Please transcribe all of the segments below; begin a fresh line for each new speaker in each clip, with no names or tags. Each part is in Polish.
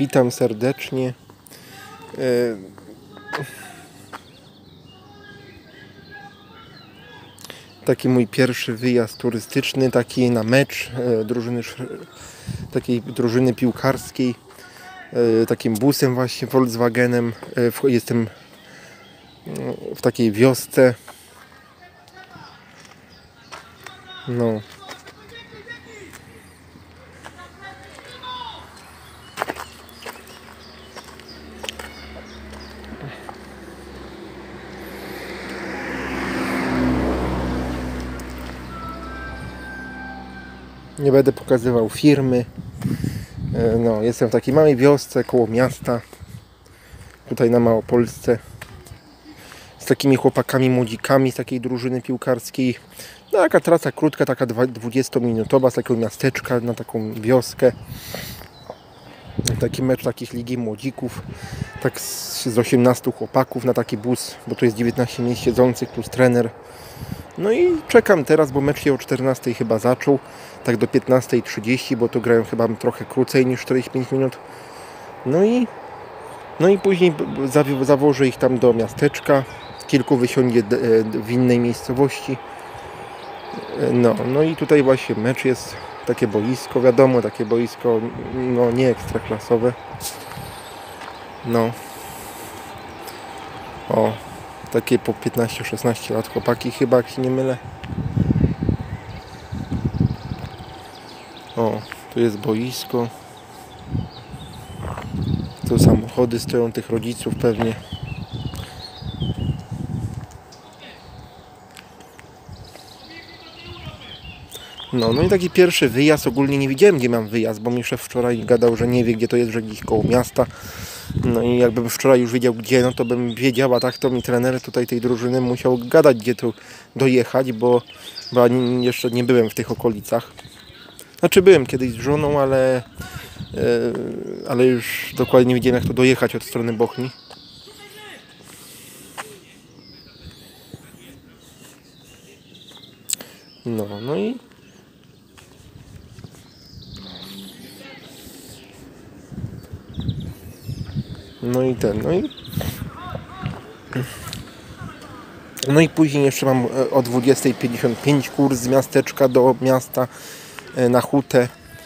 Witam serdecznie. Taki mój pierwszy wyjazd turystyczny, taki na mecz takiej drużyny piłkarskiej. Takim busem właśnie, Volkswagenem. Jestem w takiej wiosce. No. Nie będę pokazywał firmy. No, jestem w takiej małej wiosce koło miasta. Tutaj na Małopolsce. Z takimi chłopakami, młodzikami z takiej drużyny piłkarskiej. No, taka trasa krótka, taka 20-minutowa z takiego miasteczka na taką wioskę. Taki mecz takich ligi młodzików. Tak z 18 chłopaków na taki bus, bo tu jest 19 miejsc siedzących plus trener. No i czekam teraz, bo mecz się o 14 chyba zaczął. Tak do 15:30, bo tu grają chyba trochę krócej niż 45 minut. No i później zawożę ich tam do miasteczka. Kilku wysiądzie w innej miejscowości. No i tutaj właśnie mecz jest. Takie boisko, wiadomo, takie boisko no nie ekstraklasowe. No. O, takie po 15-16 lat chłopaki chyba, jak się nie mylę. O, tu jest boisko. Tu samochody stoją tych rodziców pewnie. No i taki pierwszy wyjazd. Ogólnie nie wiedziałem, gdzie mam wyjazd, bo mi szef wczoraj gadał, że nie wie, gdzie to jest, że gdzieś koło miasta. No i jakbym wczoraj już wiedział, gdzie, no to bym wiedział, a tak to mi trener tutaj tej drużyny musiał gadać, gdzie tu dojechać, bo jeszcze nie byłem w tych okolicach. Znaczy byłem kiedyś z żoną, ale już dokładnie nie wiedziałem, jak tu dojechać od strony Bochni. No i później jeszcze mam o 20:55 kurs z miasteczka do miasta na hutę,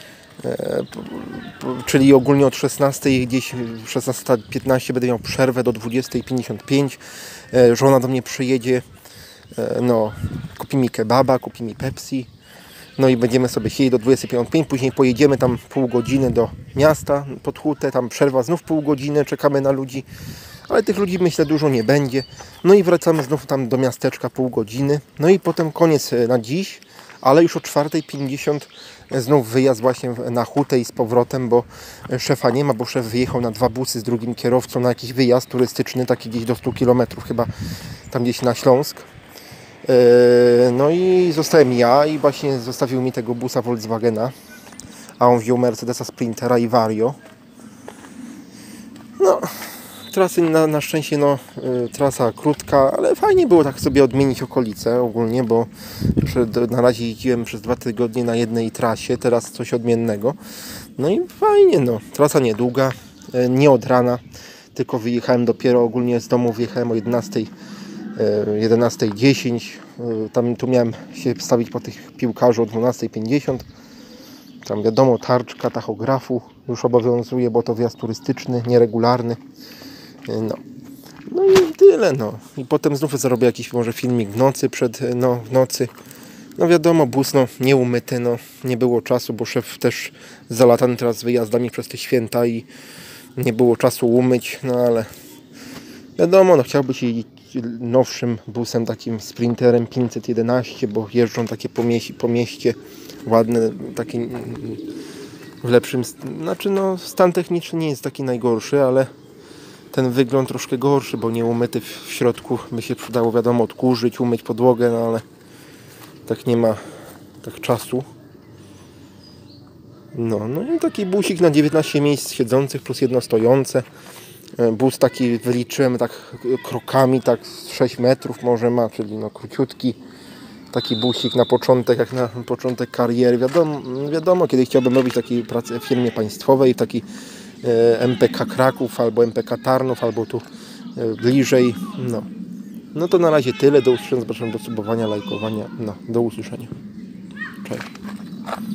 czyli ogólnie od 16 gdzieś 16:15 będę miał przerwę do 20:55. Żona do mnie przyjedzie, no, kupi mi kebaba, kupi mi Pepsi. No i będziemy sobie siedzieć do 20:55, później pojedziemy tam pół godziny do miasta pod hutę, tam przerwa znów pół godziny, czekamy na ludzi, ale tych ludzi myślę dużo nie będzie. No i wracamy znów tam do miasteczka pół godziny, no i potem koniec na dziś, ale już o 4:50 znów wyjazd właśnie na hutę i z powrotem, bo szefa nie ma, bo szef wyjechał na 2 busy z drugim kierowcą na jakiś wyjazd turystyczny, taki gdzieś do 100 km chyba, tam gdzieś na Śląsk. No i zostałem ja i właśnie zostawił mi tego busa Volkswagena, a on wziął Mercedesa Sprintera i Vario. No, trasy na szczęście, no, trasa krótka, ale fajnie było tak sobie odmienić okolice ogólnie, bo na razie jeździłem przez 2 tygodnie na jednej trasie, teraz coś odmiennego. No i fajnie, no, trasa niedługa, nie od rana, tylko wyjechałem dopiero ogólnie z domu, wyjechałem o 11:10. Tu miałem się wstawić po tych piłkarzy o 12:50. Tam wiadomo, tarczka tachografu już obowiązuje, bo to wjazd turystyczny, nieregularny. No i tyle, no. I potem znów zrobię jakiś może filmik w nocy, w nocy. No wiadomo, bus nie umyty, nie było czasu, bo szef też zalatany teraz wyjazdami przez te święta i nie było czasu umyć, no ale wiadomo, chciałby się nowszym busem, takim Sprinterem 511, bo jeżdżą takie po mieście ładne, takie w lepszym, znaczy stan techniczny nie jest taki najgorszy, ale ten wygląd troszkę gorszy, bo nie umyty w środku, by się przydało, wiadomo, odkurzyć, umyć podłogę, no ale tak nie ma tak czasu. No i taki busik na 19 miejsc siedzących plus jedno stojące. Bus taki wyliczyłem tak krokami, tak 6 metrów może ma, czyli króciutki. Taki busik na początek, jak na początek kariery. Wiadomo, kiedy chciałbym robić takiej pracy w firmie państwowej, w takiej MPK Kraków albo MPK Tarnów, albo tu bliżej. No to na razie tyle. Do usłyszenia, zapraszam do subowania, lajkowania. Do usłyszenia. Cześć.